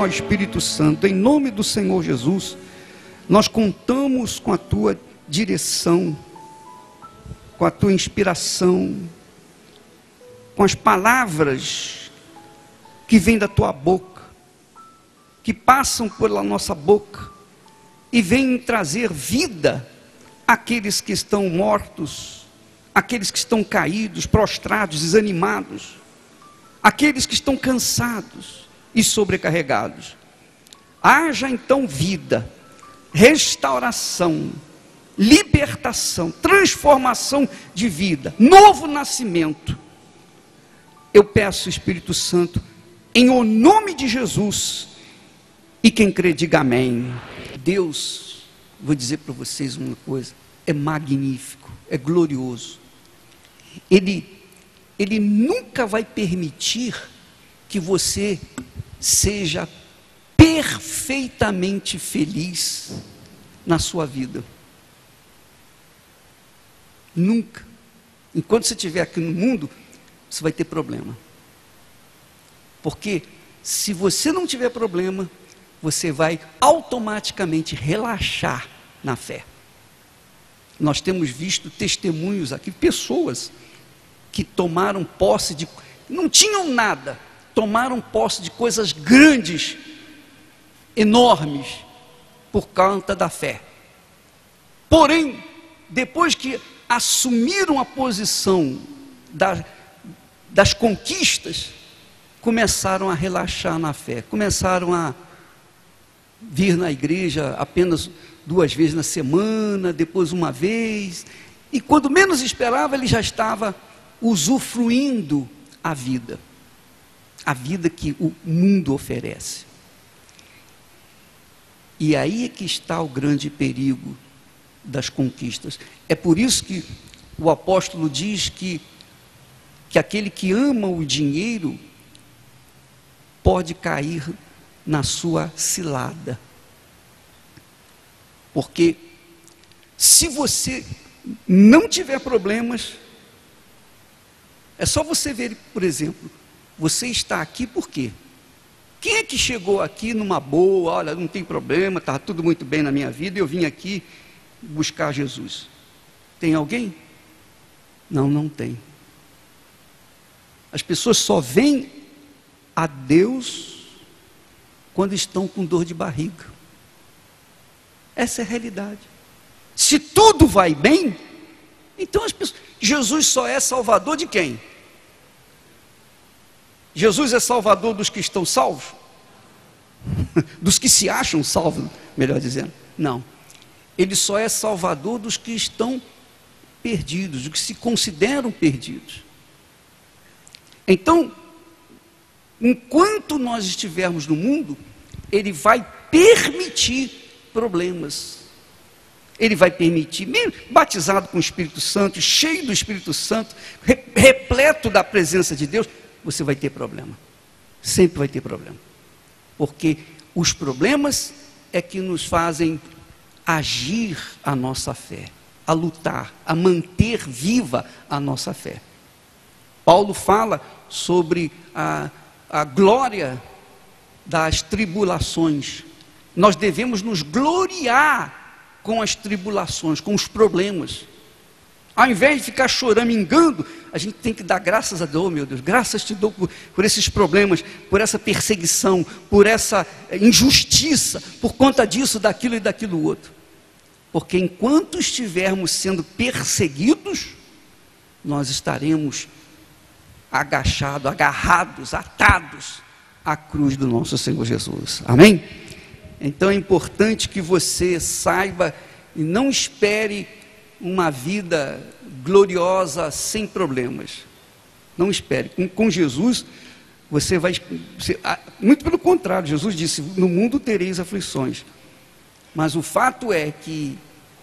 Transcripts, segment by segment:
ó Espírito Santo, em nome do Senhor Jesus, nós contamos com a tua direção, com a tua inspiração, com as palavras que vêm da tua boca, que passam pela nossa boca e vêm trazer vida àqueles que estão mortos, àqueles que estão caídos, prostrados, desanimados, aqueles que estão cansados e sobrecarregados. Haja então vida, restauração, libertação, transformação de vida, novo nascimento. Eu peço, Espírito Santo, em o nome de Jesus, e quem crê diga amém. Deus, vou dizer para vocês uma coisa, é magnífico, é glorioso. Ele nunca vai permitir que você seja perfeitamente feliz na sua vida. Nunca. Enquanto você estiver aqui no mundo, você vai ter problema. Porque se você não tiver problema, você vai automaticamente relaxar na fé. Nós temos visto testemunhos aqui, pessoas que tomaram posse de, não tinham nada, tomaram posse de coisas grandes, enormes, por conta da fé. Porém, depois que assumiram a posição das conquistas, começaram a relaxar na fé, começaram a vir na igreja apenas 2 vezes na semana, depois uma vez, e quando menos esperava, ele já estava usufruindo a vida que o mundo oferece. E aí é que está o grande perigo das conquistas. É por isso que o apóstolo diz que aquele que ama o dinheiro pode cair na sua cilada. Porque se você não tiver problemas, é só você ver, por exemplo, você está aqui por quê? Quem é que chegou aqui numa boa, olha, não tem problema, está tudo muito bem na minha vida, eu vim aqui buscar Jesus? Tem alguém? Não, não tem. As pessoas só vêm a Deus quando estão com dor de barriga. Essa é a realidade. Se tudo vai bem, então as pessoas, Jesus só é salvador de quem? Jesus é salvador dos que estão salvos? Dos que se acham salvos, melhor dizendo. Não. Ele só é salvador dos que estão perdidos, dos que se consideram perdidos. Então, enquanto nós estivermos no mundo, ele vai permitir problemas. Ele vai permitir, mesmo batizado com o Espírito Santo, cheio do Espírito Santo, repleto da presença de Deus, você vai ter problema. Sempre vai ter problema. Porque os problemas é que nos fazem agir a nossa fé, a lutar, a manter viva a nossa fé. Paulo fala sobre a glória das tribulações. Nós devemos nos gloriar com as tribulações, com os problemas. Ao invés de ficar choramingando, a gente tem que dar graças a Deus. Oh, meu Deus, graças te dou por esses problemas, por essa perseguição, por essa injustiça, por conta disso, daquilo e daquilo outro. Porque enquanto estivermos sendo perseguidos, nós estaremos agachados, agarrados, atados à cruz do nosso Senhor Jesus. Amém? Então é importante que você saiba e não espere uma vida gloriosa sem problemas. Não espere. Com Jesus, você vai... muito pelo contrário, Jesus disse, no mundo tereis aflições. Mas o fato é que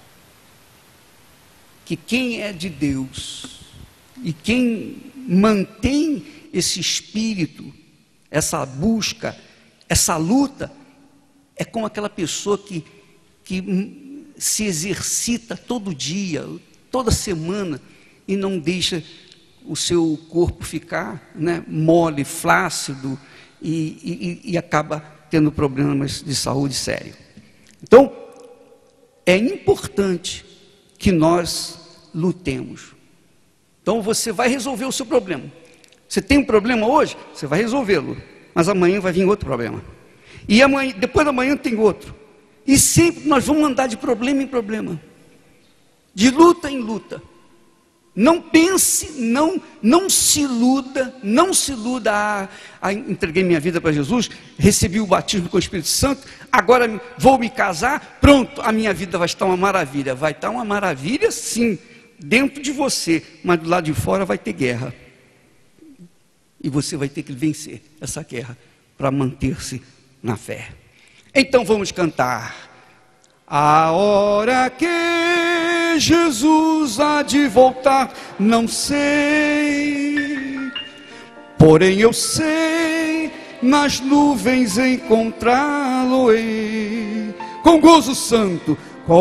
quem é de Deus e quem mantém esse espírito, essa busca, essa luta, é como aquela pessoa que se exercita todo dia, toda semana, e não deixa o seu corpo ficar, né, mole, flácido, e acaba tendo problemas de saúde sério. Então, é importante que nós lutemos. Então, você vai resolver o seu problema. Você tem um problema hoje, você vai resolvê-lo, mas amanhã vai vir outro problema. E amanhã, depois da manhã tem outro. E sempre nós vamos andar de problema em problema, de luta em luta. Não pense, não se iluda, entreguei minha vida para Jesus, recebi o batismo com o Espírito Santo, agora vou me casar, pronto, a minha vida vai estar uma maravilha. Vai estar uma maravilha sim, dentro de você, mas do lado de fora vai ter guerra. E você vai ter que vencer essa guerra para manter-se na fé. Então vamos cantar. A hora que Jesus há de voltar, não sei, porém eu sei, nas nuvens encontrá-lo-ei. Com gozo santo,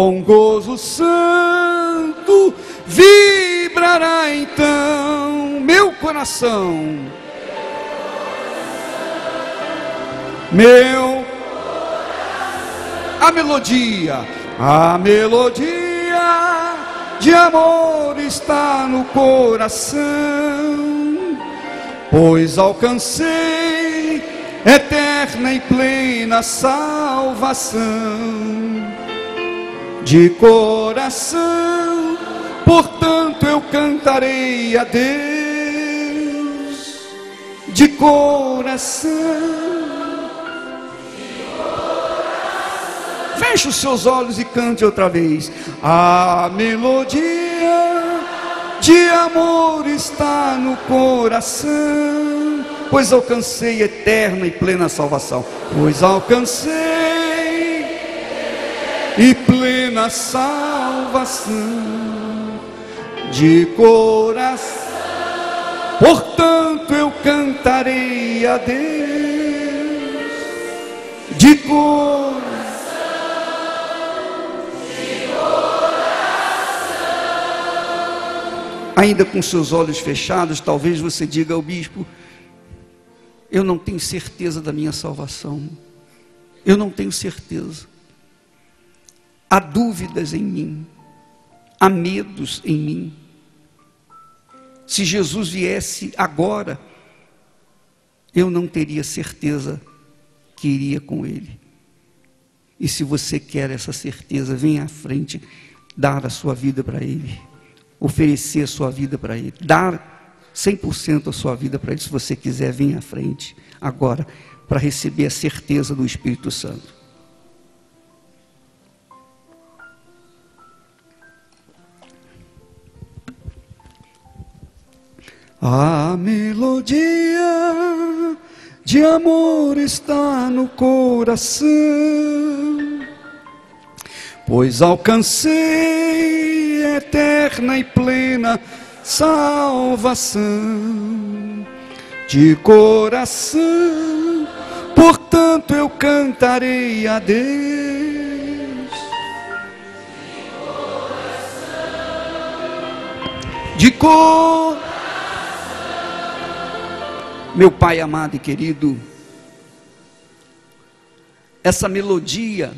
vibrará então meu coração. A melodia de amor está no coração, pois alcancei eterna e plena salvação. De coração, portanto eu cantarei a Deus, de coração. Feche os seus olhos e cante outra vez. A melodia de amor está no coração, pois alcancei eterna e plena salvação. Pois alcancei e plena salvação. De coração, portanto eu cantarei a Deus, de coração. Ainda com seus olhos fechados, talvez você diga ao bispo: eu não tenho certeza da minha salvação, eu não tenho certeza, há dúvidas em mim, há medos em mim. Se Jesus viesse agora, eu não teria certeza que iria com Ele. E se você quer essa certeza, venha à frente, dar a sua vida para Ele, oferecer a sua vida para Ele, dar 100% a sua vida para Ele. Se você quiser, venha à frente agora, para receber a certeza do Espírito Santo. A melodia de amor está no coração, pois alcancei eterna e plena salvação. De coração, portanto eu cantarei a Deus. De coração. Meu Pai amado e querido, essa melodia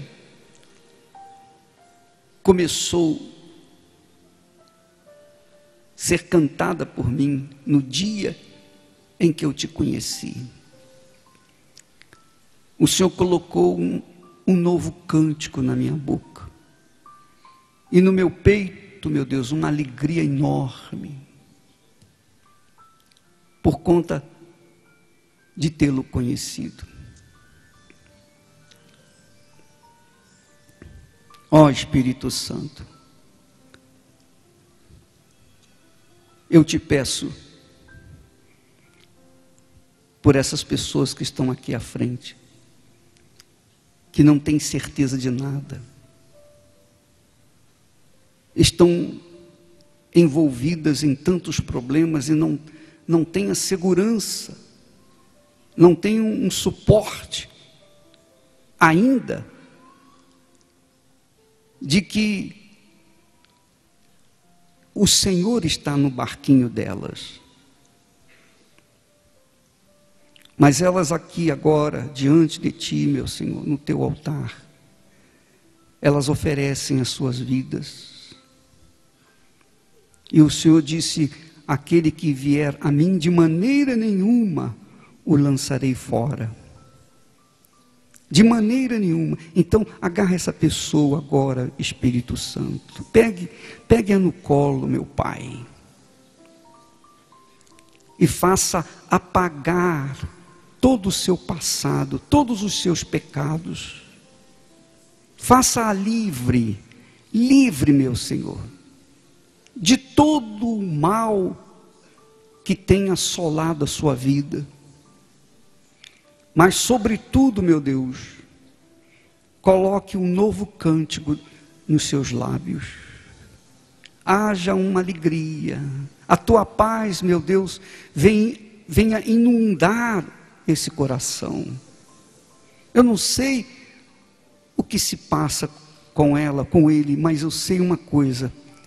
começou a ser cantada por mim no dia em que eu te conheci. O Senhor colocou um novo cântico na minha boca, e no meu peito, meu Deus, uma alegria enorme, por conta de tê-lo conhecido. Ó Espírito Santo, eu te peço por essas pessoas que estão aqui à frente, que não têm certeza de nada, estão envolvidas em tantos problemas e não têm a segurança, não têm um suporte ainda de que o Senhor está no barquinho delas. Mas elas aqui agora, diante de Ti, meu Senhor, no Teu altar, elas oferecem as suas vidas. E o Senhor disse: aquele que vier a mim, de maneira nenhuma o lançarei fora. De maneira nenhuma. Então, agarra essa pessoa agora, Espírito Santo. Pegue-a no colo, meu Pai. E faça apagar todo o seu passado, todos os seus pecados. Faça-a livre, meu Senhor, de todo o mal que tem assolado a sua vida. Mas, sobretudo, meu Deus, coloque um novo cântico nos seus lábios. Haja uma alegria. A Tua paz, meu Deus, venha inundar esse coração. Eu não sei o que se passa com ela, com ele, mas eu sei uma coisa.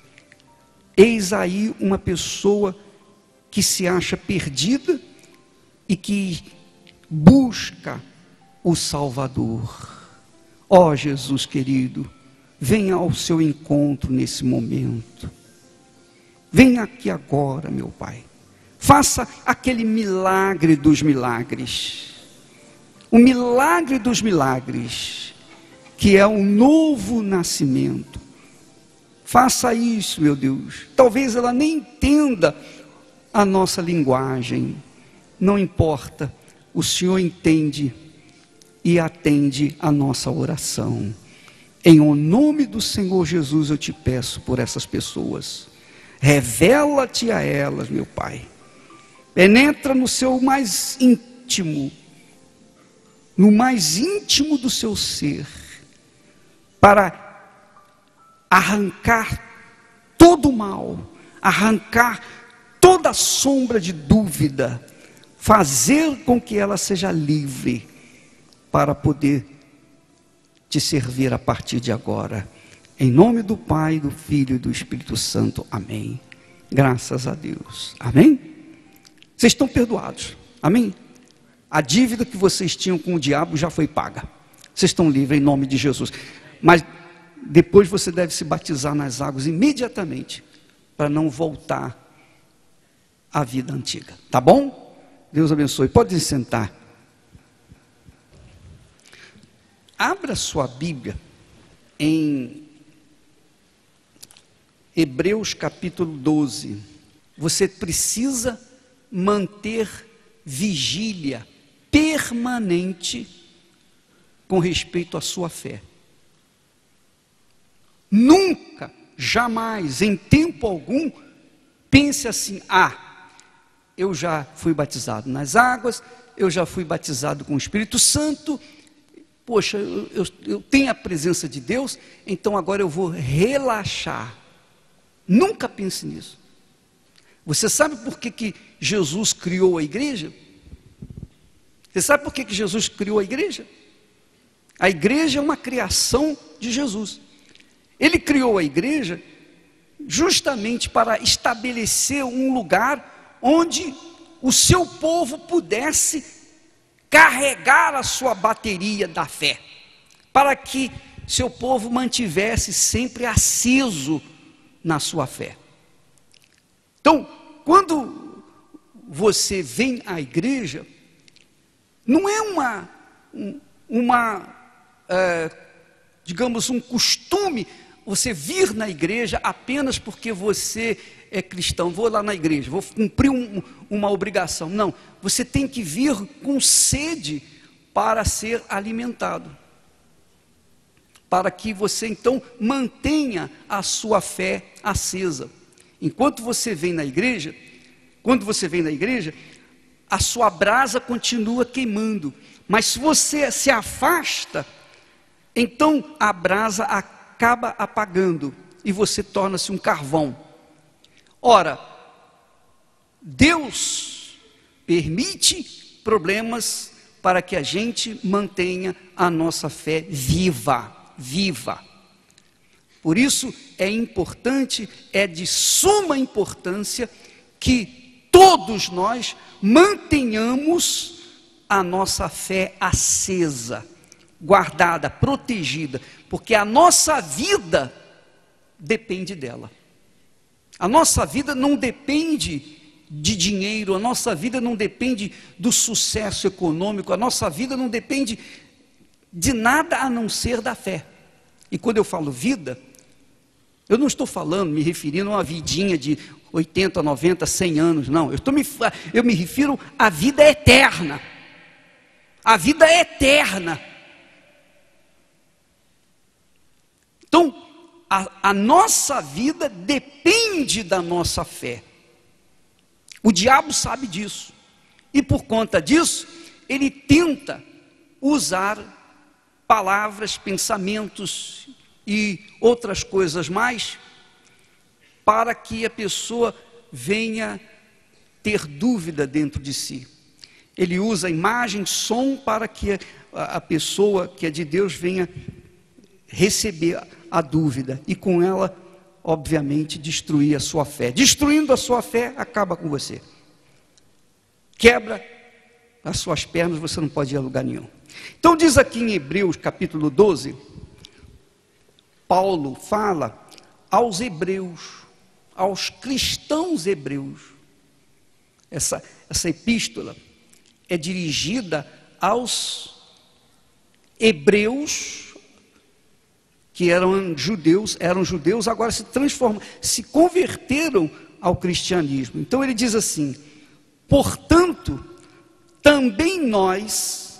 Eis aí uma pessoa que se acha perdida e que busca o Salvador. Ó Jesus querido, venha ao seu encontro nesse momento. Venha aqui agora, meu Pai. Faça aquele milagre dos milagres. O milagre dos milagres, que é um novo nascimento. Faça isso, meu Deus. Talvez ela nem entenda a nossa linguagem. Não importa. O Senhor entende e atende a nossa oração. Em o nome do Senhor Jesus eu te peço por essas pessoas. Revela-te a elas, meu Pai. Penetra no seu mais íntimo, no mais íntimo do seu ser, para arrancar todo o mal, arrancar toda sombra de dúvida, fazer com que ela seja livre, para poder te servir a partir de agora. Em nome do Pai, do Filho e do Espírito Santo. Amém. Graças a Deus. Amém? Vocês estão perdoados. Amém? A dívida que vocês tinham com o diabo já foi paga. Vocês estão livres em nome de Jesus. Mas depois você deve se batizar nas águas imediatamente, para não voltar à vida antiga. Tá bom? Deus abençoe. Pode se sentar. Abra sua Bíblia em Hebreus capítulo 12. Você precisa manter vigília permanente com respeito à sua fé. Nunca, jamais, em tempo algum, pense assim: eu já fui batizado nas águas, eu já fui batizado com o Espírito Santo, poxa, eu tenho a presença de Deus, então agora eu vou relaxar. Nunca pense nisso. Você sabe por que Jesus criou a igreja? Você sabe por que Jesus criou a igreja? A igreja é uma criação de Jesus. Ele criou a igreja justamente para estabelecer um lugar onde o seu povo pudesse carregar a sua bateria da fé, para que seu povo mantivesse sempre aceso na sua fé. Então, quando você vem à igreja, não é digamos, um costume você vir na igreja apenas porque você é cristão. Vou lá na igreja, vou cumprir uma obrigação. Não, você tem que vir com sede para ser alimentado, para que você então mantenha a sua fé acesa. Enquanto você vem na igreja, quando você vem na igreja, a sua brasa continua queimando, mas se você se afasta, então a brasa acaba apagando e você torna-se um carvão. Ora, Deus permite problemas para que a gente mantenha a nossa fé viva. Por isso é importante, é de suma importância que todos nós mantenhamos a nossa fé acesa, guardada, protegida, porque a nossa vida depende dela. A nossa vida não depende de dinheiro, a nossa vida não depende do sucesso econômico, a nossa vida não depende de nada a não ser da fé. E quando eu falo vida, eu não estou falando, me referindo a uma vidinha de 80, 90, 100 anos, não. Eu me refiro à vida eterna. A vida eterna. Então, a nossa vida depende da nossa fé. O diabo sabe disso. E por conta disso, ele tenta usar palavras, pensamentos e outras coisas mais, para que a pessoa venha ter dúvida dentro de si. Ele usa imagem, som, para que a pessoa que é de Deus venha receber a dúvida, e com ela, obviamente, destruir a sua fé. Destruindo a sua fé, acaba com você. Quebra as suas pernas, você não pode ir a lugar nenhum. Então diz aqui em Hebreus capítulo 12, Paulo fala aos hebreus, aos cristãos hebreus. Essa epístola é dirigida aos hebreus que eram judeus, agora se transformam, se converteram ao cristianismo. Então ele diz assim: portanto, também nós,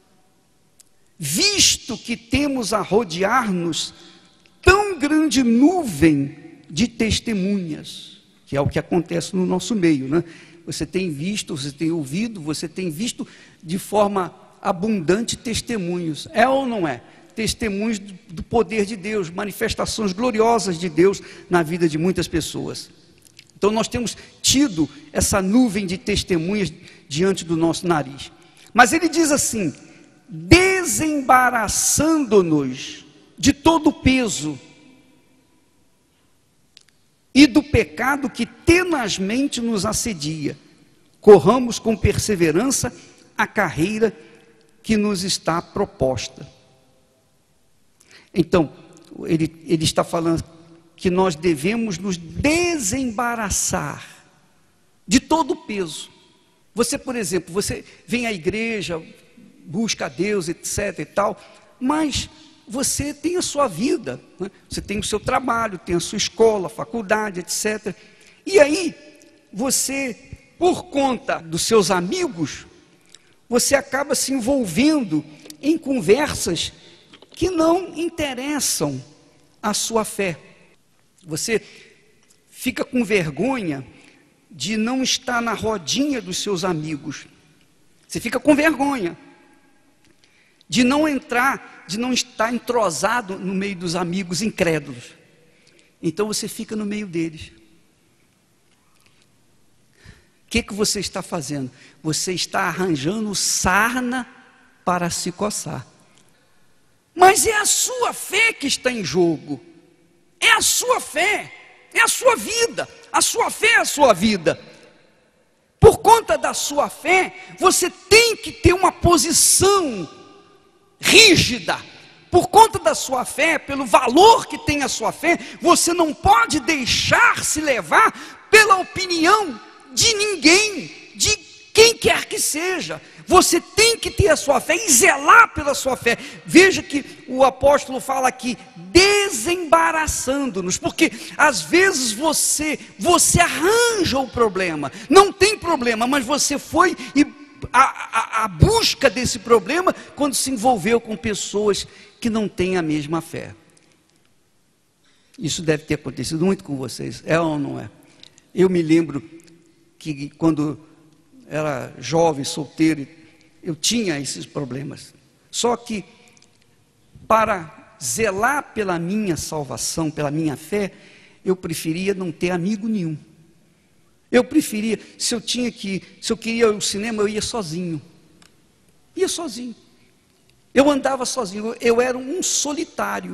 visto que temos a rodear-nos tão grande nuvem de testemunhas, que é o que acontece no nosso meio, né? Você tem visto, você tem ouvido, você tem visto de forma abundante testemunhos, é ou não é? Testemunhos do poder de Deus, manifestações gloriosas de Deus na vida de muitas pessoas. Então nós temos tido essa nuvem de testemunhas diante do nosso nariz. Mas ele diz assim: desembaraçando-nos de todo o peso e do pecado que tenazmente nos assedia, corramos com perseverança a carreira que nos está proposta. Então, ele está falando que nós devemos nos desembaraçar de todo o peso. Você, por exemplo, você vem à igreja, busca a Deus, etc. e tal, mas você tem a sua vida, né? Você tem o seu trabalho, tem a sua escola, faculdade, etc. E aí, você, por conta dos seus amigos, você acaba se envolvendo em conversas que não interessam a sua fé. Você fica com vergonha de não estar na rodinha dos seus amigos. Você fica com vergonha de não entrar, de não estar entrosado no meio dos amigos incrédulos. Então você fica no meio deles. O que você está fazendo? Você está arranjando sarna para se coçar. Mas é a sua fé que está em jogo. É a sua fé, é a sua vida. A sua fé é a sua vida. Por conta da sua fé, você tem que ter uma posição rígida. Por conta da sua fé, pelo valor que tem a sua fé, você não pode deixar se levar pela opinião de ninguém, de quem quer que seja. Você tem que ter a sua fé e zelar pela sua fé. Veja que o apóstolo fala aqui, desembaraçando-nos, porque às vezes você arranja o problema, não tem problema, mas você foi e a busca desse problema quando se envolveu com pessoas que não têm a mesma fé. Isso deve ter acontecido muito com vocês, é ou não é? Eu me lembro que quando era jovem, solteiro, eu tinha esses problemas. Só que para zelar pela minha salvação, pela minha fé, eu preferia não ter amigo nenhum. Eu preferia, se eu queria ir ao cinema, eu ia sozinho. Ia sozinho. Eu andava sozinho, eu era um solitário.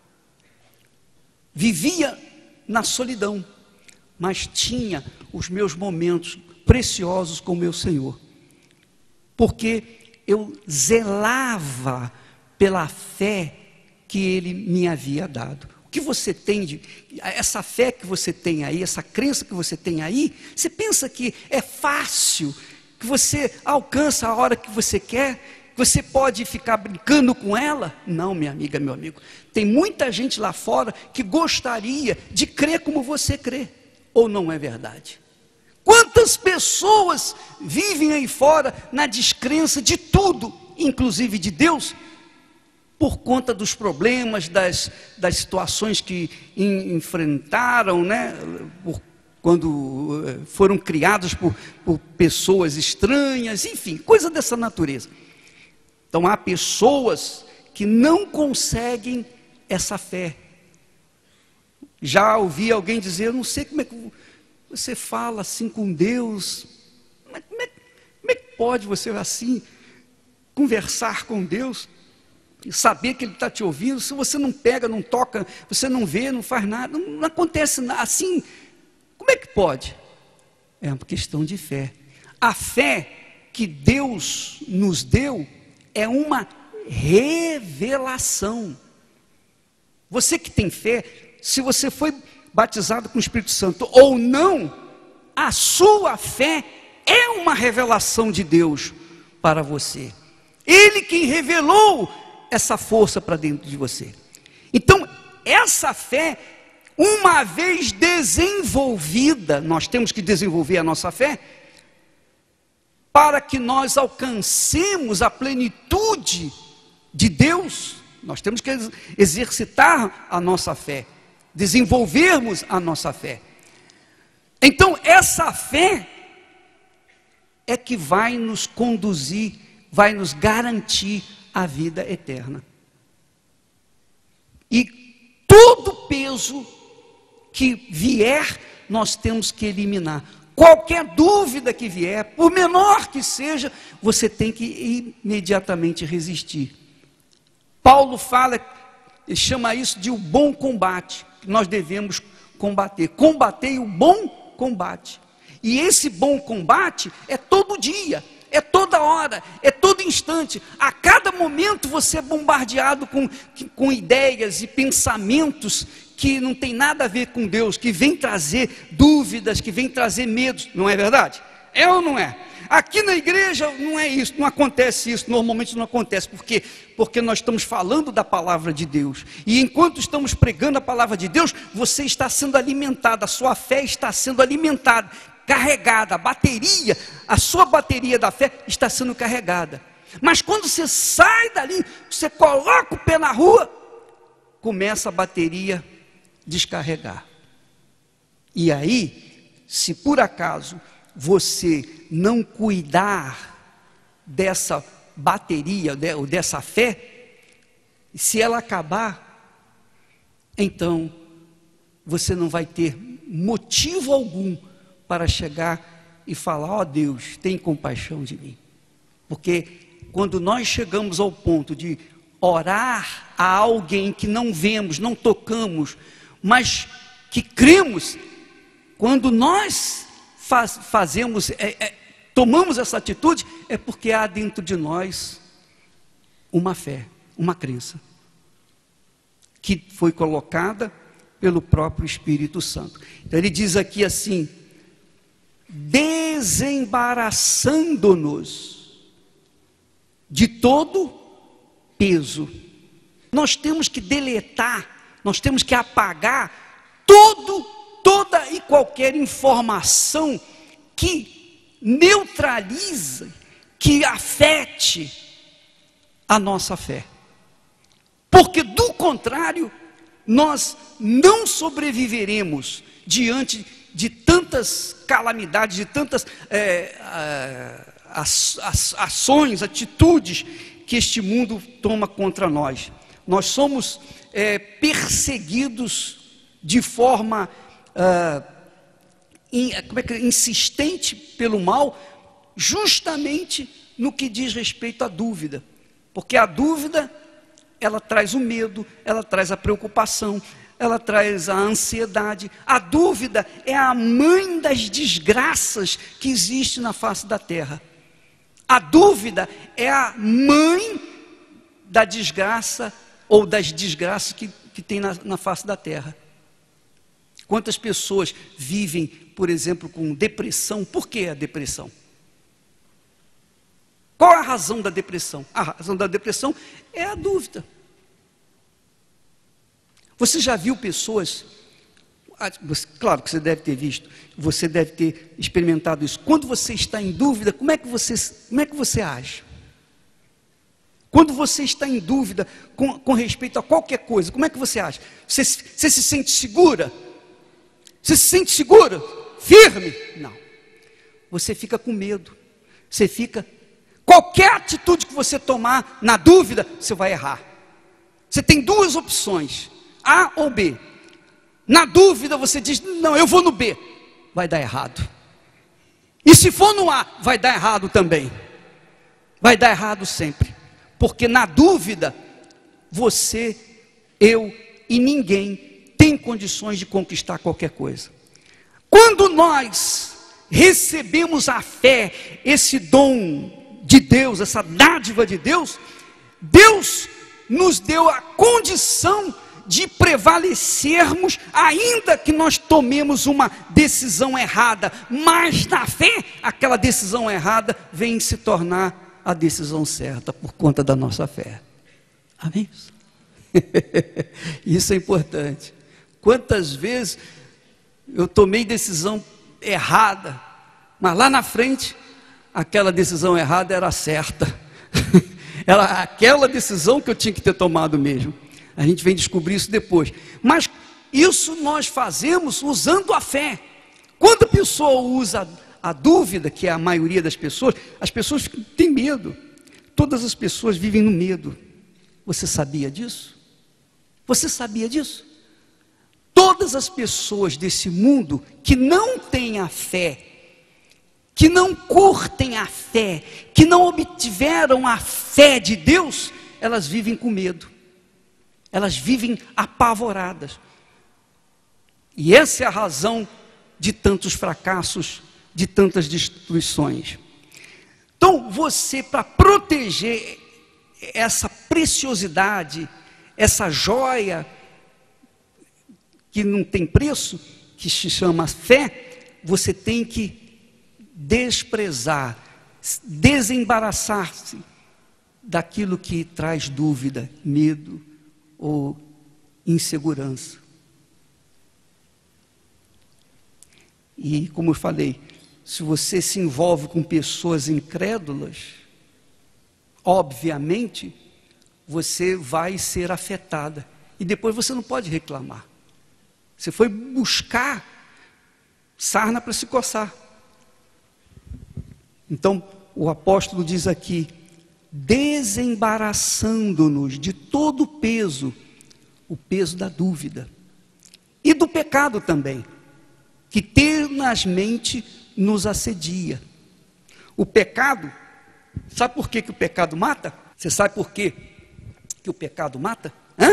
Vivia na solidão, mas tinha os meus momentos preciosos com o meu Senhor. porque eu zelava pela fé que ele me havia dado. O que você tem essa fé que você tem aí, essa crença que você tem aí, você pensa que é fácil, que você alcança a hora que você quer, que você pode ficar brincando com ela? Não, minha amiga, meu amigo. Tem muita gente lá fora que gostaria de crer como você crê, ou não é verdade? Quantas pessoas vivem aí fora na descrença de tudo, inclusive de Deus, por conta dos problemas, das situações que enfrentaram, né? Quando foram criados por pessoas estranhas, enfim, coisa dessa natureza. Então há pessoas que não conseguem essa fé. Já ouvi alguém dizer, eu não sei como é que você fala assim com Deus, como é que pode você assim conversar com Deus e saber que Ele está te ouvindo, se você não pega, não toca, você não vê, não faz nada, não acontece nada, assim, como é que pode? É uma questão de fé. A fé que Deus nos deu é uma revelação. Você que tem fé, se você foi batizado com o Espírito Santo ou não, a sua fé é uma revelação de Deus para você. Ele quem revelou essa força para dentro de você. Então, essa fé, uma vez desenvolvida, nós temos que desenvolver a nossa fé, para que nós alcancemos a plenitude de Deus, nós temos que exercitar a nossa fé, desenvolvermos a nossa fé. Então, essa fé é que vai nos conduzir, vai nos garantir a vida eterna. E todo peso que vier, nós temos que eliminar. Qualquer dúvida que vier, por menor que seja, você tem que imediatamente resistir. Paulo fala, ele chama isso de o bom combate, que nós devemos combater. Combatei o bom combate. E esse bom combate é todo dia, é toda hora, é todo instante. A cada momento você é bombardeado com ideias e pensamentos que não tem nada a ver com Deus, que vem trazer dúvidas, que vem trazer medos, não é verdade? É ou não é? Aqui na igreja não é isso, não acontece isso, normalmente não acontece. Por quê? Porque nós estamos falando da palavra de Deus. E enquanto estamos pregando a palavra de Deus, você está sendo alimentado, a sua fé está sendo alimentada, carregada, a sua bateria da fé está sendo carregada. Mas quando você sai dali, você coloca o pé na rua, começa a bateria descarregar. E aí, se por acaso você não cuidar dessa bateria, ou dessa fé, se ela acabar, então você não vai ter motivo algum para chegar e falar, ó Deus, tem compaixão de mim. Porque quando nós chegamos ao ponto de orar a alguém que não vemos, não tocamos, mas que cremos, quando nós tomamos essa atitude, é porque há dentro de nós uma fé, uma crença, que foi colocada pelo próprio Espírito Santo. Então ele diz aqui assim, desembaraçando-nos de todo peso. Nós temos que deletar, nós temos que apagar toda e qualquer informação que neutralize, que afete a nossa fé. Porque do contrário, nós não sobreviveremos diante de tantas calamidades, de tantas ações, atitudes que este mundo toma contra nós. Nós somos perseguidos de forma insistente pelo mal, justamente no que diz respeito à dúvida. Porque a dúvida, ela traz o medo, ela traz a preocupação, ela traz a ansiedade. A dúvida é a mãe das desgraças que existe na face da terra. A dúvida é a mãe da desgraça ou das desgraças que tem na face da terra. Quantas pessoas vivem, por exemplo, com depressão? Por que a depressão? Qual é a razão da depressão? A razão da depressão é a dúvida. Você já viu pessoas, claro que você deve ter visto, você deve ter experimentado isso. Quando você está em dúvida, como é que você age? Quando você está em dúvida com respeito a qualquer coisa, como é que você age? Você se sente segura? Você se sente segura? Firme? Não. Você fica com medo. Qualquer atitude que você tomar na dúvida, você vai errar. Você tem duas opções, A ou B. Na dúvida você diz, não, eu vou no B. Vai dar errado. E se for no A, vai dar errado também. Vai dar errado sempre. Porque na dúvida, você, eu e ninguém tem condições de conquistar qualquer coisa. Quando nós recebemos a fé, esse dom de Deus, essa dádiva de Deus, Deus nos deu a condição de prevalecermos, ainda que nós tomemos uma decisão errada, mas na fé, aquela decisão errada vem se tornar a decisão certa, por conta da nossa fé. Amém? Isso é importante. Quantas vezes eu tomei decisão errada, mas lá na frente, aquela decisão errada era certa. Era aquela decisão que eu tinha que ter tomado mesmo. A gente vem descobrir isso depois. Mas isso nós fazemos usando a fé. Quando a pessoa usa a dúvida, que é a maioria das pessoas, as pessoas têm medo. Todas as pessoas vivem no medo. Você sabia disso? Você sabia disso? Todas as pessoas desse mundo que não têm a fé, que não curtem a fé, que não obtiveram a fé de Deus, elas vivem com medo, elas vivem apavoradas. E essa é a razão de tantos fracassos, de tantas destruições. Então você, para proteger essa preciosidade, essa joia que não tem preço, que se chama fé, você tem que desprezar, desembaraçar-se daquilo que traz dúvida, medo ou insegurança. E como eu falei, se você se envolve com pessoas incrédulas, obviamente você vai ser afetada e depois você não pode reclamar. Você foi buscar sarna para se coçar. Então, o apóstolo diz aqui, desembaraçando-nos de todo o peso da dúvida, e do pecado também, que tenazmente nos assedia. O pecado, sabe por que o pecado mata? Você sabe por que o pecado mata?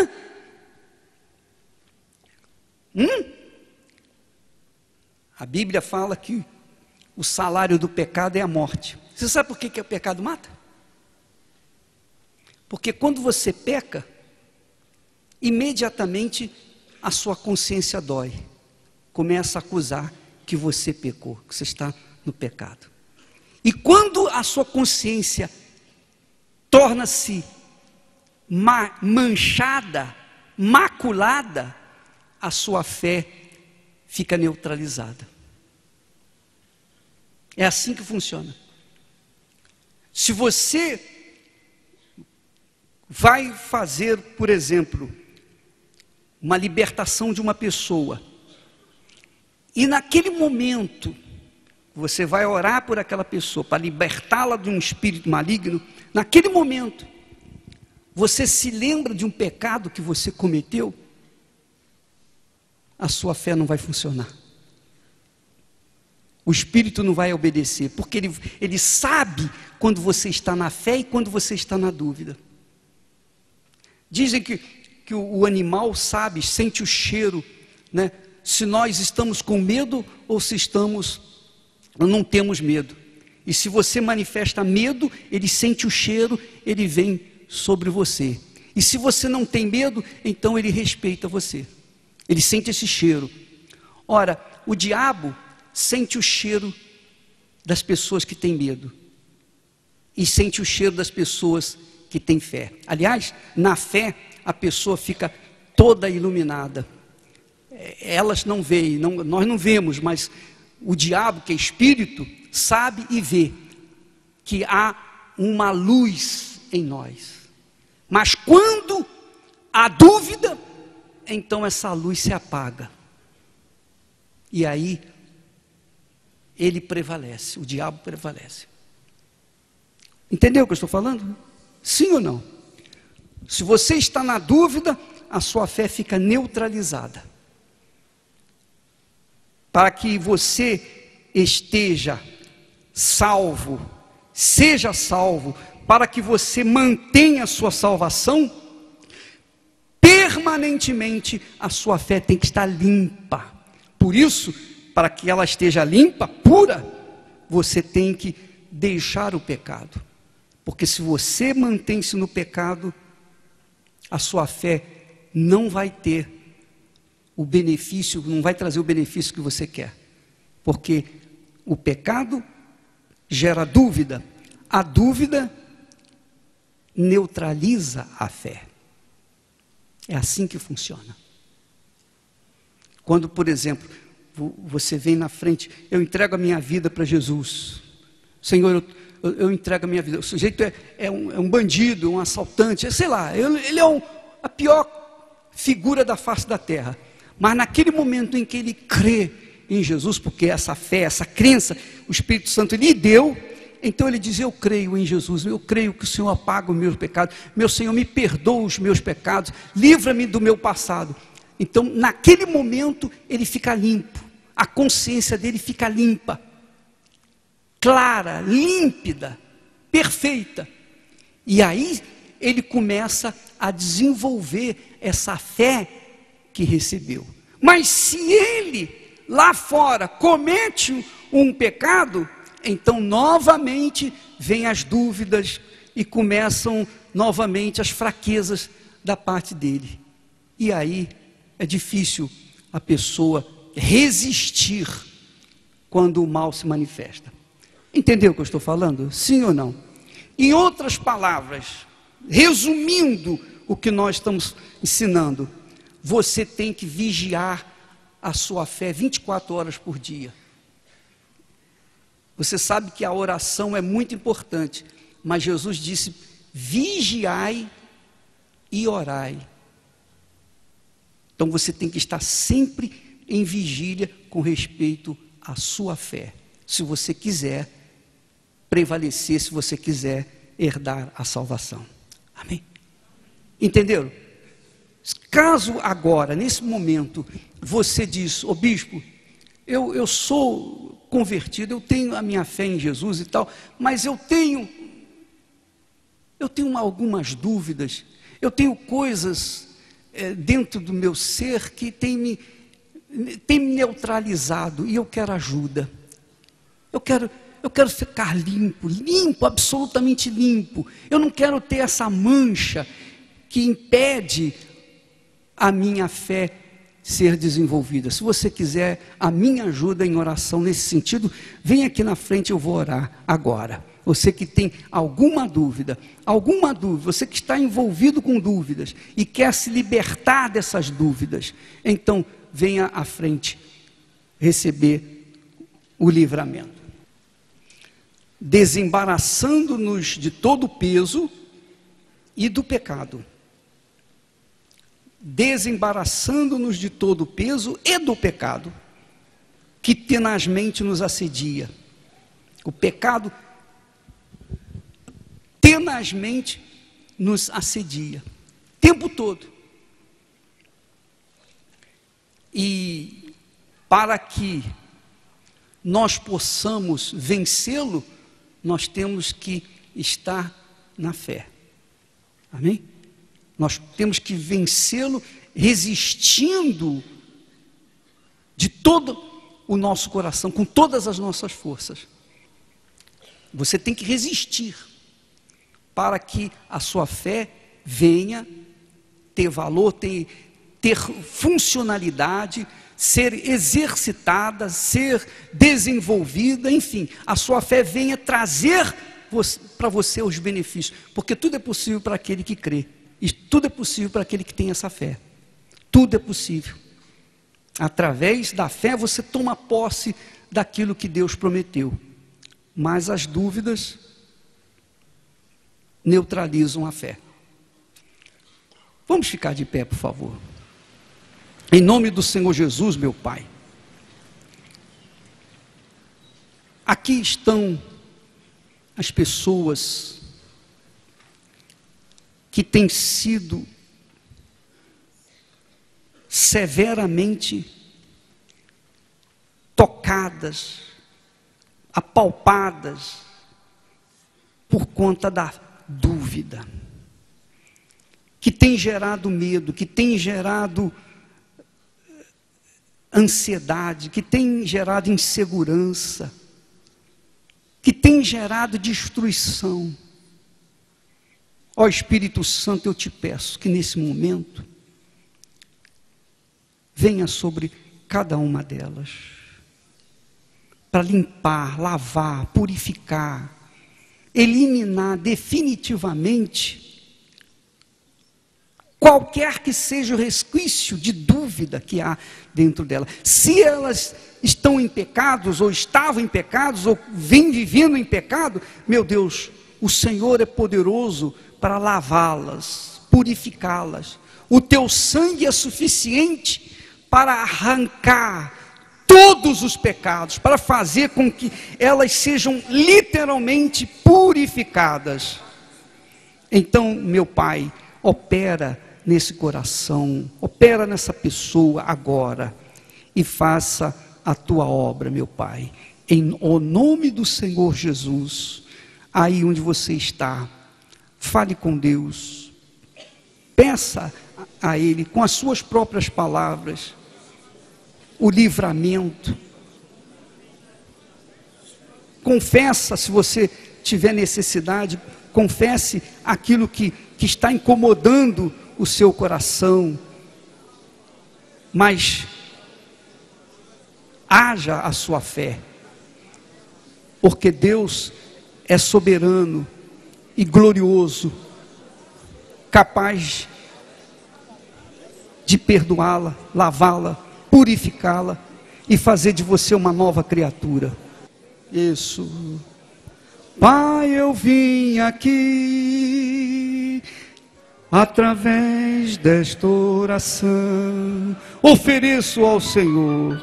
A Bíblia fala que o salário do pecado é a morte. Você sabe por que o pecado mata? Porque quando você peca, imediatamente a sua consciência dói. Começa a acusar que você pecou, que você está no pecado. E quando a sua consciência torna-se manchada, maculada, a sua fé fica neutralizada. É assim que funciona. Se você vai fazer, por exemplo, uma libertação de uma pessoa, e naquele momento você vai orar por aquela pessoa para libertá-la de um espírito maligno, naquele momento você se lembra de um pecado que você cometeu, a sua fé não vai funcionar. O espírito não vai obedecer, porque ele sabe quando você está na fé e quando você está na dúvida. Dizem que o animal sabe, sente o cheiro, né? Se nós estamos com medo ou se não temos medo. E se você manifesta medo, ele sente o cheiro, ele vem sobre você. E se você não tem medo, então ele respeita você. Ele sente esse cheiro. Ora, o diabo sente o cheiro das pessoas que têm medo. E sente o cheiro das pessoas que têm fé. Aliás, na fé, a pessoa fica toda iluminada. Elas não veem, nós não vemos, mas o diabo, que é espírito, sabe e vê que há uma luz em nós. Mas quando há dúvida, então essa luz se apaga. E aí ele prevalece, o diabo prevalece. Entendeu o que eu estou falando? Sim ou não? Se você está na dúvida, a sua fé fica neutralizada. Para que você esteja salvo, seja salvo, para que você mantenha a sua salvação, permanentemente a sua fé tem que estar limpa. Por isso, para que ela esteja limpa, pura, você tem que deixar o pecado. Porque se você mantém-se no pecado, a sua fé não vai ter o benefício, não vai trazer o benefício que você quer. Porque o pecado gera dúvida. A dúvida neutraliza a fé. É assim que funciona. Quando, por exemplo, você vem na frente, eu entrego a minha vida para Jesus. Senhor, eu entrego a minha vida. O sujeito é um bandido, um assaltante, sei lá, ele é a pior figura da face da terra. Mas naquele momento em que ele crê em Jesus, porque essa fé, essa crença, o Espírito Santo lhe deu, então ele diz: eu creio em Jesus, eu creio que o Senhor apaga os meus pecados, meu Senhor me perdoa os meus pecados, livra-me do meu passado. Então naquele momento ele fica limpo, a consciência dele fica limpa, clara, límpida, perfeita. E aí ele começa a desenvolver essa fé que recebeu. Mas se ele lá fora comete um pecado, então novamente vêm as dúvidas e começam novamente as fraquezas da parte dele. E aí é difícil a pessoa resistir quando o mal se manifesta. Entendeu o que eu estou falando? Sim ou não? Em outras palavras, resumindo o que nós estamos ensinando, você tem que vigiar a sua fé 24 horas por dia. Você sabe que a oração é muito importante, mas Jesus disse: vigiai e orai. Então você tem que estar sempre em vigília com respeito à sua fé, se você quiser prevalecer, se você quiser herdar a salvação. Amém? Entenderam? Caso agora, nesse momento, você diz: ô bispo, eu sou convertido, eu tenho a minha fé em Jesus e tal, mas eu tenho algumas dúvidas, eu tenho coisas dentro do meu ser que tem me neutralizado, e eu quero ajuda. Eu quero ficar limpo, absolutamente limpo. Eu não quero ter essa mancha que impede a minha fé ser desenvolvida. Se você quiser a minha ajuda em oração nesse sentido, vem aqui na frente, eu vou orar agora. Você que tem alguma dúvida, você que está envolvido com dúvidas e quer se libertar dessas dúvidas, então venha à frente receber o livramento. Desembaraçando-nos de todo o peso e do pecado. Desembaraçando-nos de todo o peso e do pecado que tenazmente nos assedia. O pecado tenazmente nos assedia, o tempo todo. E para que nós possamos vencê-lo, nós temos que estar na fé. Amém? Nós temos que vencê-lo resistindo de todo o nosso coração, com todas as nossas forças. Você tem que resistir para que a sua fé venha ter valor, ter funcionalidade, ser exercitada, ser desenvolvida, enfim, a sua fé venha trazer para você os benefícios, porque tudo é possível para aquele que crê, e tudo é possível para aquele que tem essa fé, tudo é possível. Através da fé você toma posse daquilo que Deus prometeu, mas as dúvidas neutralizam a fé. Vamos ficar de pé, por favor. Em nome do Senhor Jesus, meu Pai. Aqui estão as pessoas que têm sido severamente tocadas, apalpadas por conta da dúvida, que tem gerado medo, que tem gerado ansiedade, que tem gerado insegurança, que tem gerado destruição. Ó Espírito Santo, eu te peço que nesse momento venha sobre cada uma delas, para limpar, lavar, purificar, eliminar definitivamente qualquer que seja o resquício de dúvida que há dentro dela. Se elas estão em pecados, ou estavam em pecados, ou vêm vivendo em pecado, meu Deus, o Senhor é poderoso para lavá-las, purificá-las. O teu sangue é suficiente para arrancar todos os pecados, para fazer com que elas sejam literalmente purificadas. Então, meu Pai, opera nesse coração, opera nessa pessoa agora, e faça a tua obra, meu Pai, em o nome do Senhor Jesus. Aí onde você está, fale com Deus, peça a Ele, com as suas próprias palavras, o livramento. Confessa, se você tiver necessidade, confesse aquilo que está incomodando o seu coração, mas haja a sua fé, porque Deus é soberano e glorioso, capaz de perdoá-la, lavá-la, purificá-la e fazer de você uma nova criatura. Isso. Pai, eu vim aqui através desta oração, ofereço ao Senhor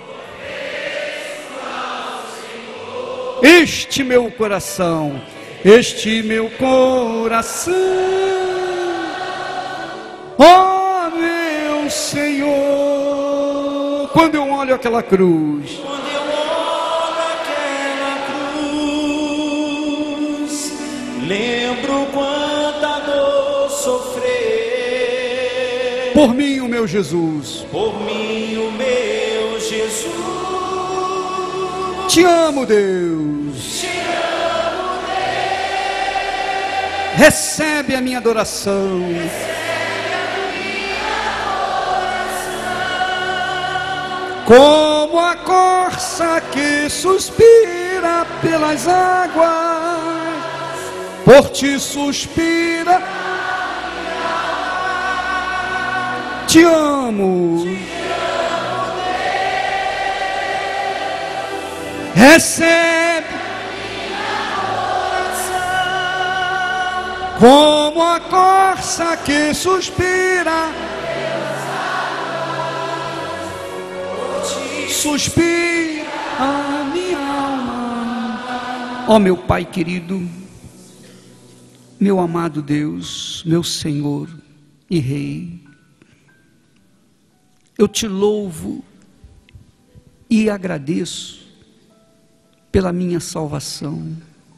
este meu coração, este meu coração, ó meu Senhor. Quando eu olho aquela cruz, lembro quanta dor sofrer, por mim o meu Jesus, por mim o meu Jesus. Te amo, Deus, Te amo, Deus. Recebe a minha adoração, Recebe a minha oração. como a corça que suspira pelas águas, por ti suspira. Te amo. Recebe como a corça que suspira, suspira a minha alma. Ó meu Pai querido, meu amado Deus, meu Senhor e Rei, eu te louvo e agradeço pela minha salvação,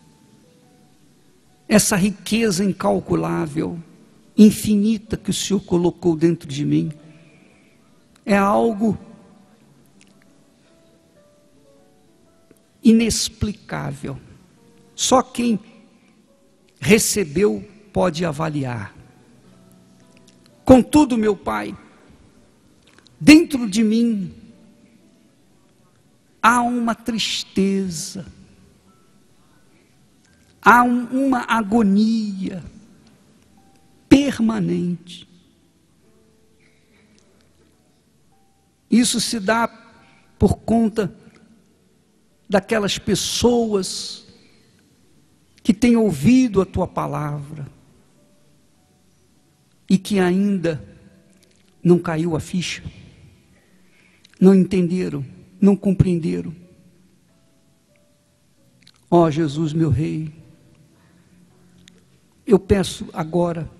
essa riqueza incalculável, infinita que o Senhor colocou dentro de mim, é algo inexplicável, Só quem recebeu pode avaliar. Contudo, meu Pai, dentro de mim há uma tristeza, há uma agonia permanente. Isso se dá por conta daquelas pessoas que têm ouvido a tua palavra e que ainda não caiu a ficha, não entenderam, não compreenderam. Ó Jesus, meu Rei, eu peço agora,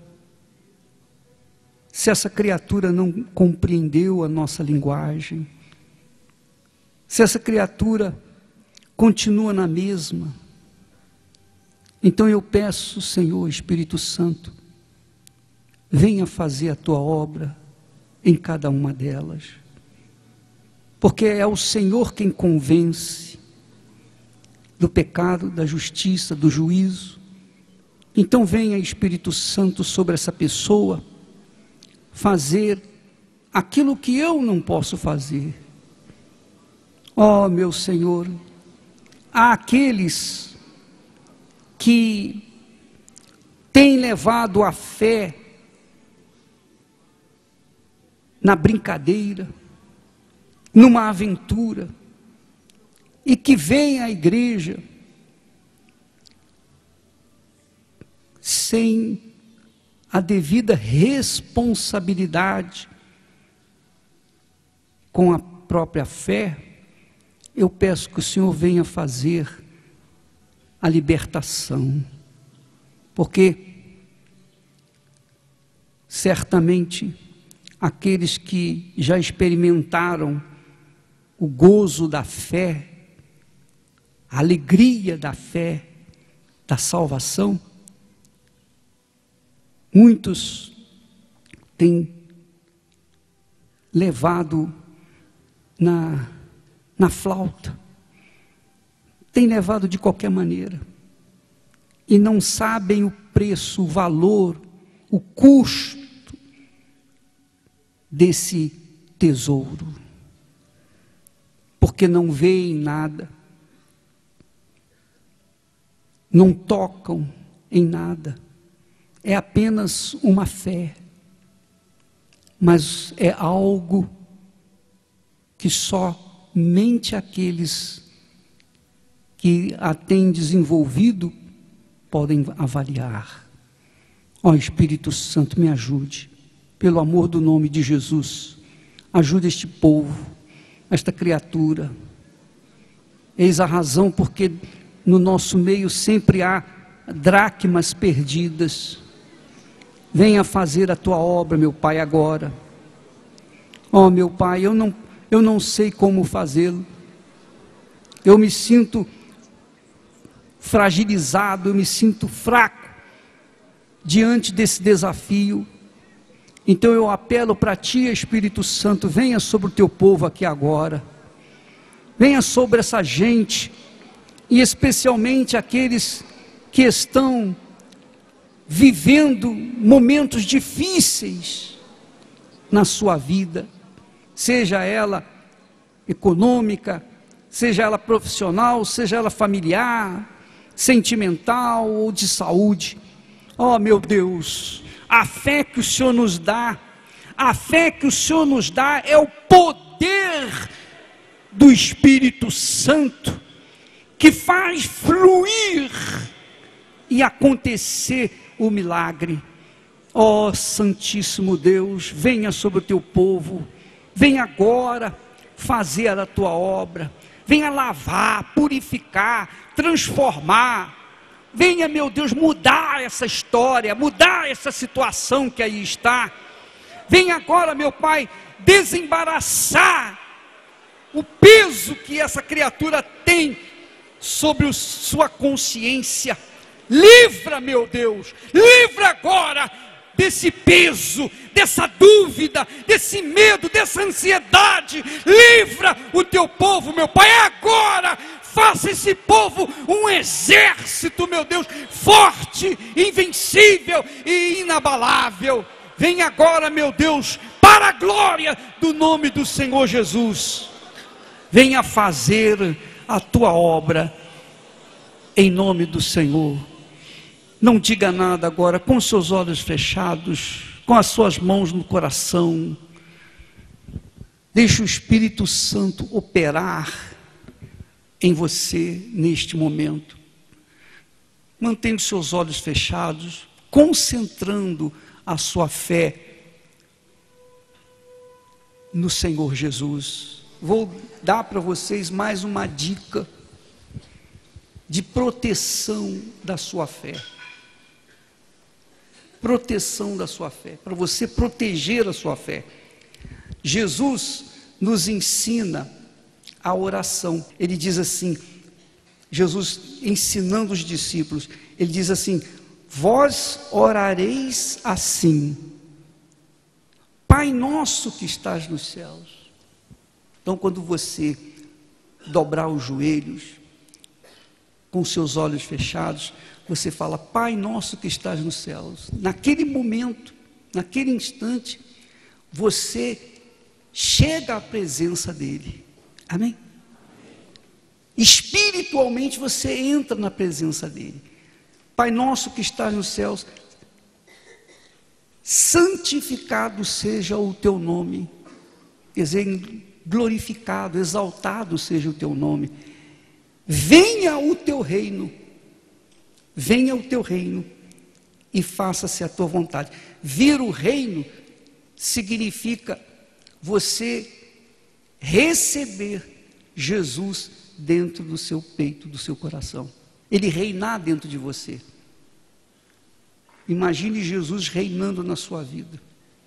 se essa criatura não compreendeu a nossa linguagem, se essa criatura continua na mesma, então eu peço, Senhor Espírito Santo, venha fazer a tua obra em cada uma delas, porque é o Senhor quem convence do pecado, da justiça, do juízo. Então venha, Espírito Santo, sobre essa pessoa, fazer aquilo que eu não posso fazer. Ó meu Senhor, há aqueles que têm levado a fé na brincadeira, numa aventura, e que vêm à igreja sem a devida responsabilidade com a própria fé. Eu peço que o Senhor venha fazer a libertação, porque certamente aqueles que já experimentaram o gozo da fé, a alegria da fé, da salvação, muitos têm levado na flauta, têm levado de qualquer maneira, e não sabem o preço, o valor, o custo desse tesouro, porque não veem nada, não tocam em nada, é apenas uma fé, mas é algo que somente aqueles que a têm desenvolvido podem avaliar. Ó Espírito Santo, me ajude, pelo amor do nome de Jesus, ajude este povo, esta criatura. Eis a razão porque no nosso meio sempre há dracmas perdidas. Venha fazer a tua obra, meu Pai, agora. Ó meu Pai, eu não sei como fazê-lo, eu me sinto fragilizado, eu me sinto fraco diante desse desafio. Então eu apelo para ti, Espírito Santo, venha sobre o teu povo aqui agora, venha sobre essa gente, e especialmente aqueles que estão vivendo momentos difíceis na sua vida, seja ela econômica, seja ela profissional, seja ela familiar, sentimental ou de saúde. Ó meu Deus, a fé que o Senhor nos dá, a fé que o Senhor nos dá é o poder do Espírito Santo, que faz fluir e acontecer o milagre. Ó Santíssimo Deus, venha sobre o teu povo, venha agora fazer a tua obra, venha lavar, purificar, transformar, venha, meu Deus, mudar essa história, mudar essa situação que aí está. Venha agora, meu Pai, desembaraçar o peso que essa criatura tem sobre sua consciência. Livra, meu Deus, livra agora desse peso, dessa dúvida, desse medo, dessa ansiedade. Livra o teu povo, meu Pai, agora. faça esse povo um exército, meu Deus, forte, invencível e inabalável. Vem agora, meu Deus, para a glória do nome do Senhor Jesus. Venha fazer a tua obra, em nome do Senhor. Não diga nada agora, com seus olhos fechados, com as suas mãos no coração. Deixe o Espírito Santo operar em você neste momento. Mantenha os seus olhos fechados, concentrando a sua fé no Senhor Jesus. Vou dar para vocês mais uma dica de proteção da sua fé. Proteção da sua fé, para você proteger a sua fé. Jesus nos ensina a oração. Ele diz assim, Jesus ensinando os discípulos, ele diz assim: vós orareis assim: Pai nosso que estás nos céus. Então, quando você dobrar os joelhos, com seus olhos fechados, você fala: Pai nosso que estás nos céus. Naquele momento, naquele instante, você chega à presença dele. Amém? Espiritualmente você entra na presença dele. Pai nosso que estás nos céus, santificado seja o teu nome. Quer dizer, glorificado, exaltado seja o teu nome. Venha o teu reino. Venha o teu reino e faça-se a tua vontade. Vir o reino significa você receber Jesus dentro do seu peito, do seu coração. Ele reinar dentro de você. Imagine Jesus reinando na sua vida.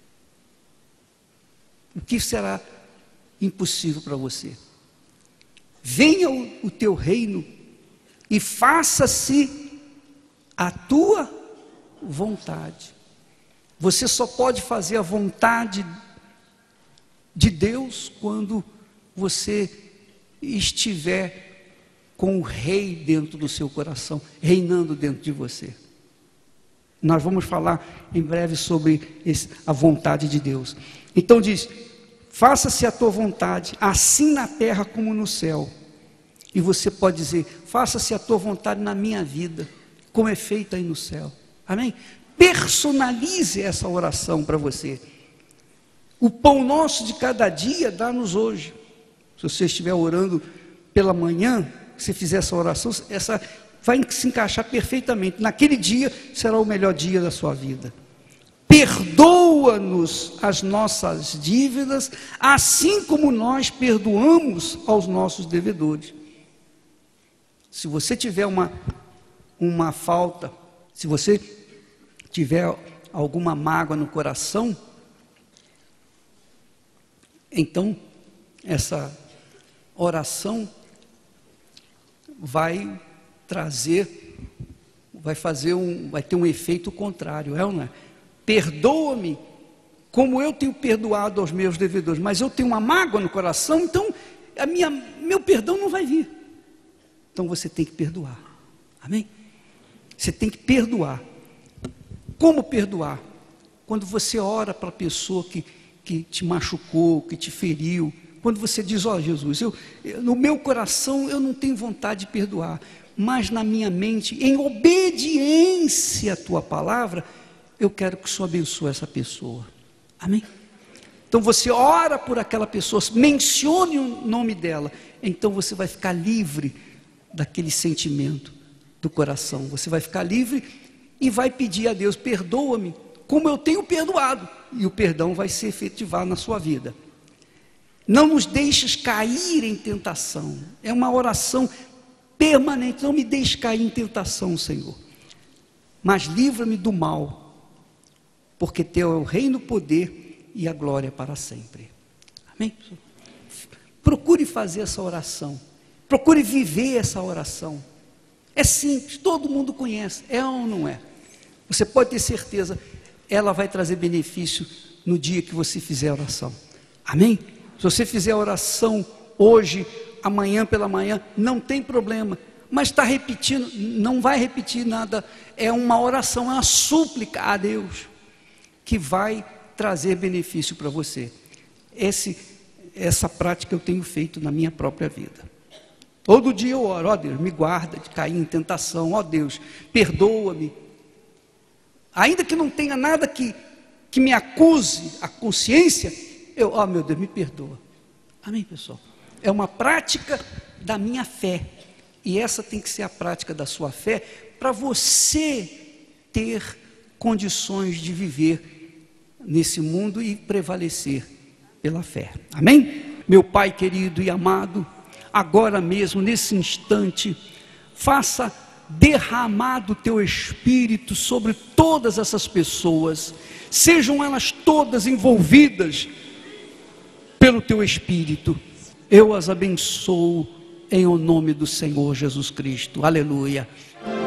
O que será impossível para você? Venha o teu reino e faça-se a tua vontade. Você só pode fazer a vontade de Deus quando você estiver com o rei dentro do seu coração, reinando dentro de você. Nós vamos falar em breve sobre a vontade de Deus. Então diz: faça-se a tua vontade, assim na terra como no céu. E você pode dizer: faça-se a tua vontade na minha vida, como é feita aí no céu. Amém? Personalize essa oração para você. O pão nosso de cada dia dá-nos hoje. Se você estiver orando pela manhã, se fizer essa oração, essa vai se encaixar perfeitamente. Naquele dia será o melhor dia da sua vida. Perdoa-nos as nossas dívidas, assim como nós perdoamos aos nossos devedores. Se você tiver uma falta, se você tiver alguma mágoa no coração, então essa oração vai ter um efeito contrário, é ou não é? Perdoa-me como eu tenho perdoado aos meus devedores, mas eu tenho uma mágoa no coração, então meu perdão não vai vir. Então você tem que perdoar. Amém? Você tem que perdoar. Como perdoar? Quando você ora para a pessoa que te machucou, que te feriu, quando você diz: ó Jesus, no meu coração eu não tenho vontade de perdoar, mas na minha mente, em obediência à tua palavra, eu quero que o Senhor abençoe essa pessoa. Amém? Então você ora por aquela pessoa, mencione o nome dela, então você vai ficar livre daquele sentimento do coração. Você vai ficar livre e vai pedir a Deus: perdoa-me como eu tenho perdoado, e o perdão vai se efetivar na sua vida. Não nos deixes cair em tentação. É uma oração permanente: não me deixes cair em tentação, Senhor, mas livra-me do mal, porque teu é o reino, o poder e a glória para sempre. Amém? Procure fazer essa oração, procure viver essa oração. É simples, todo mundo conhece, é ou não é? Você pode ter certeza, ela vai trazer benefício no dia que você fizer a oração. Amém? Se você fizer a oração hoje amanhã pela manhã, não tem problema. Mas está repetindo, não vai repetir nada. É uma oração, é uma súplica a Deus, que vai trazer benefício para você. Essa prática eu tenho feito na minha própria vida. Todo dia eu oro: ó Deus, me guarda de cair em tentação, ó Deus, perdoa-me. Ainda que não tenha nada que me acuse a consciência, ó meu Deus, me perdoa. Amém, pessoal? É uma prática da minha fé. E essa tem que ser a prática da sua fé, para você ter condições de viver nesse mundo e prevalecer pela fé. Amém? Meu Pai querido e amado, agora mesmo, nesse instante, faça derramar do teu Espírito sobre todas essas pessoas, sejam elas todas envolvidas pelo teu Espírito. Eu as abençoo em o nome do Senhor Jesus Cristo. Aleluia.